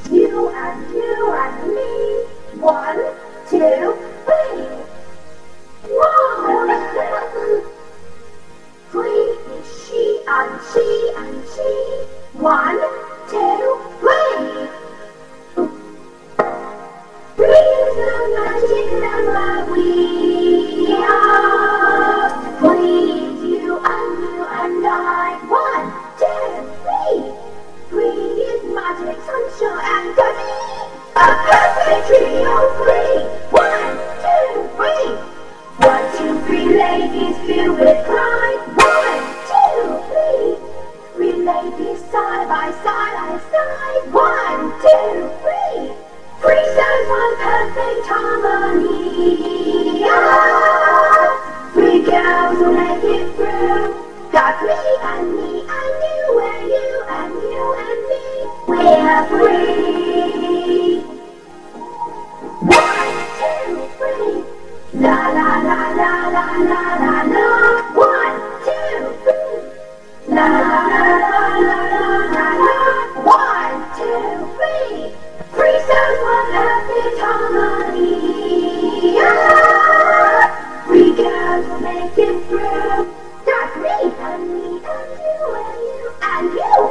You and me. 1, 2, 3. Whoa! 3 is she and she and she. 1, 2, 3. 3 is the magic number we are. 3 is you and I. 1, 2, 3. 3 is magic, sunshine and daddy. A perfect trio of 3. 1, 2, 3. 1, 2, 3 ladies filled with pride. 1, 2, 3. 3 ladies side by side. 1, 2, 3. 3 sounds one perfect harmony. Ah! 3 girls will make it through. That's me and me and you and you and you and me. We're free. 1, 2, 3. La la la la la la la la. 1, 2, 3. La la la la la la la la. 1, 2, 3. 3 sounds one perfect harmony. Ah! 3 girls will make it through. That's me and me and you and you and you.